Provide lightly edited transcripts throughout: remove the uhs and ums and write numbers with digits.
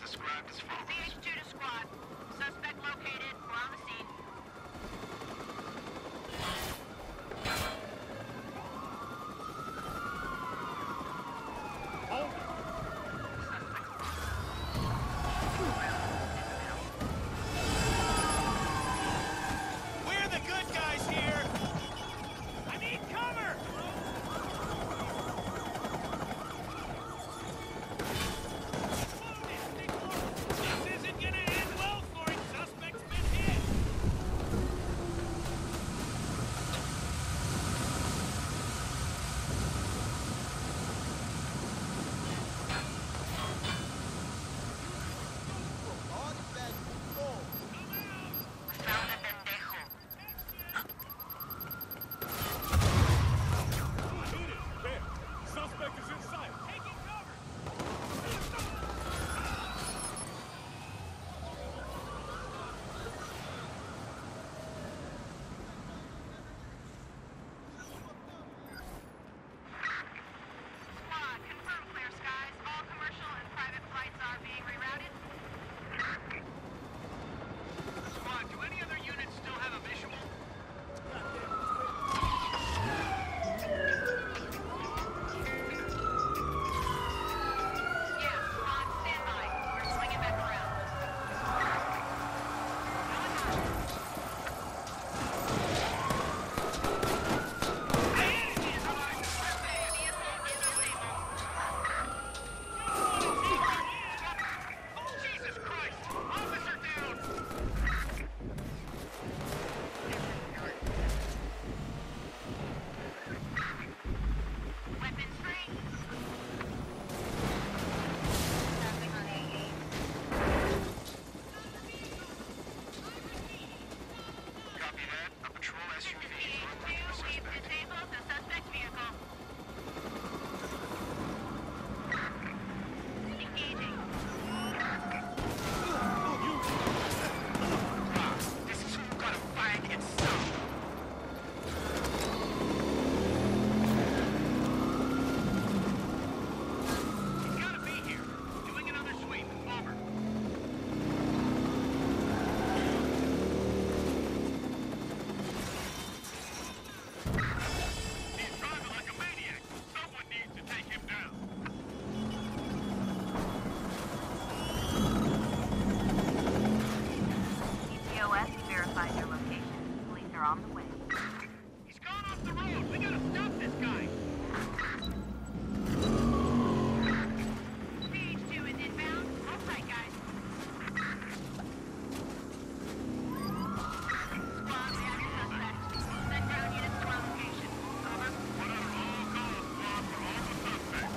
described as follows. CH2 to squad. Suspect located. We're on the scene. We're the good guys here! I need cover! This isn't gonna end well for him. Suspect's been hit. Found a pendejo. Hit it. There. Suspect is in sight. Taking cover. Squad, confirm clear skies. All commercial and private flights are being rerouted. Squad, do any other units still have a visual? Yeah, squad, stand by. We're swinging back around. Jesus Christ! Officer down! Weapons free. Copy that. A patrol SUV is on the CH2, we've suspect. disabled the suspect vehicle. Engaging. This is who you gotta find and stop. He's gotta be here. Doing another sweep. Over. He's driving like a maniac. Someone needs to take him down. ECOS verified your location. Police are on the way. He's gone off the road. We gotta stop this guy. CH2 is inbound. Hold tight, guys. Squad, we have your suspect. Send ground units to our location. Over. Put out all calls, squad, for all the suspects.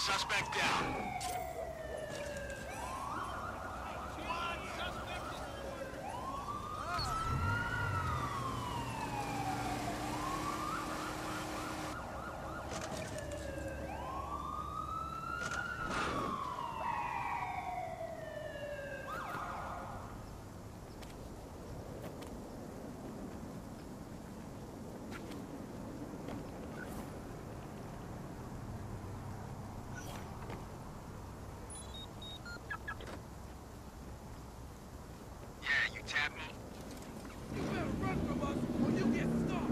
Suspect down. Yeah, you tap me. You better run from us or you get stuck.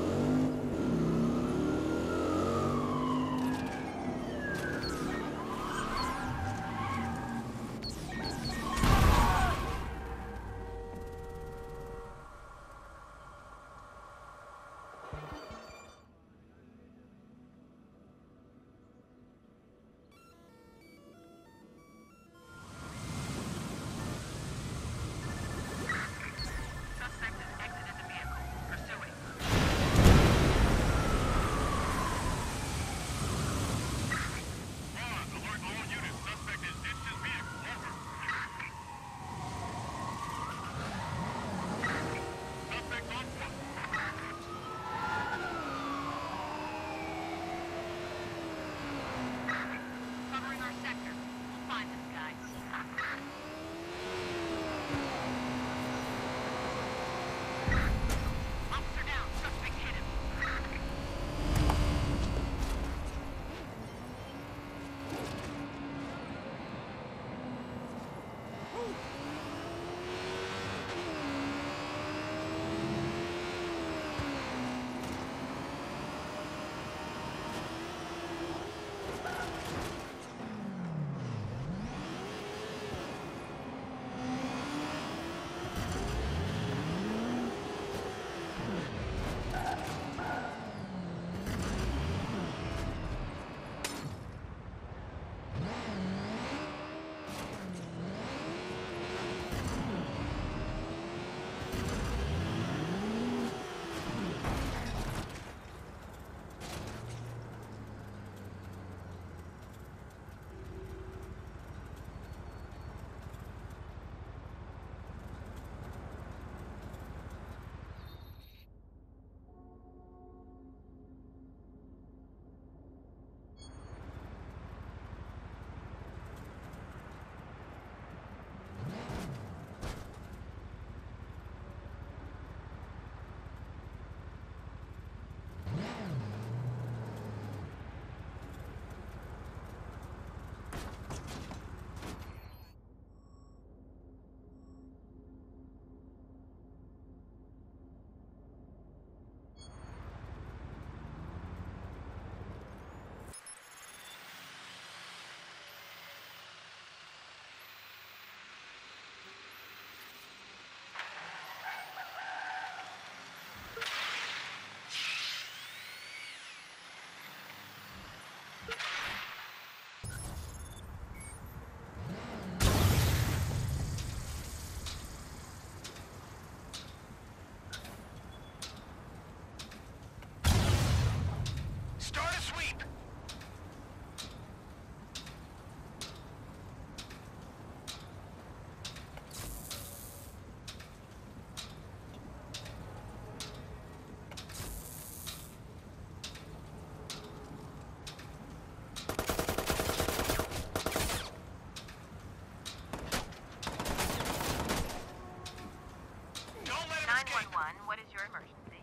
Suspect has exited the vehicle. Pursuing. Ron, alert all units. Suspect has ditched his vehicle. Over. Suspect on foot. Covering our sector. We'll find this guy. Officer down. Suspect hit him. Start a sweep. Don't let him escape. 911, what is your emergency?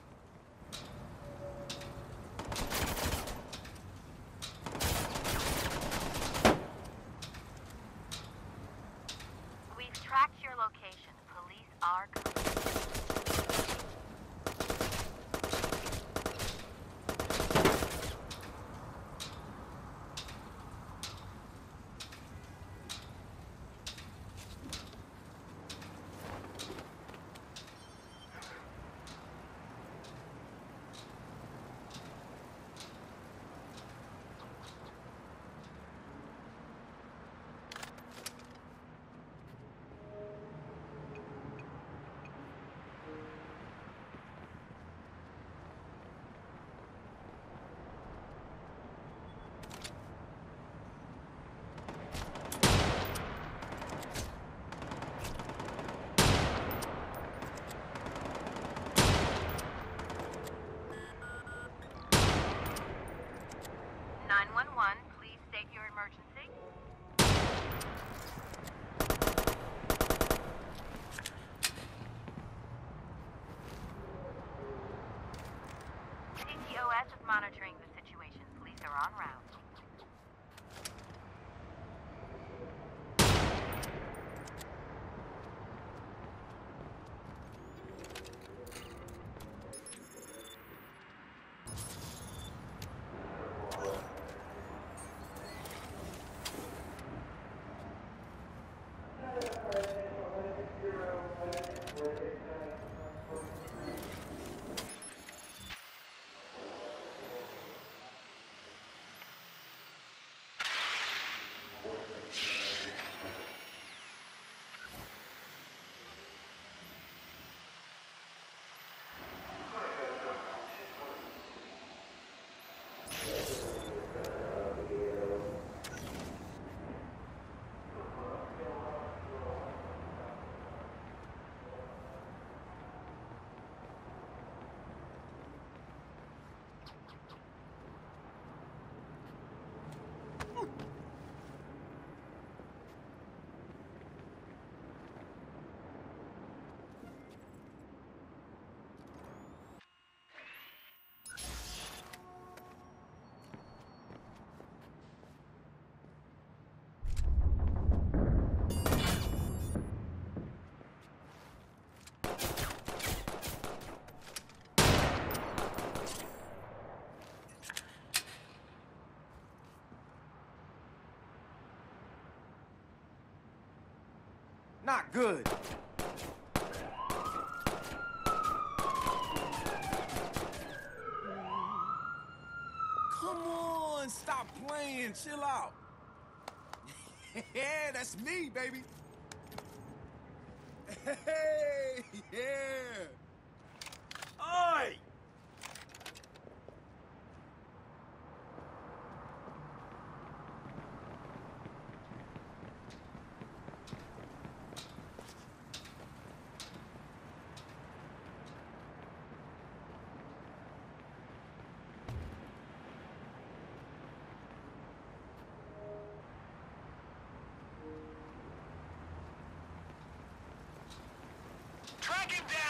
We've tracked your location. Police are coming. Monitoring the situation. Police are en route. Not good. Come on, stop playing, chill out. Yeah, that's me, baby. Hey, yeah. Oi! Track him down!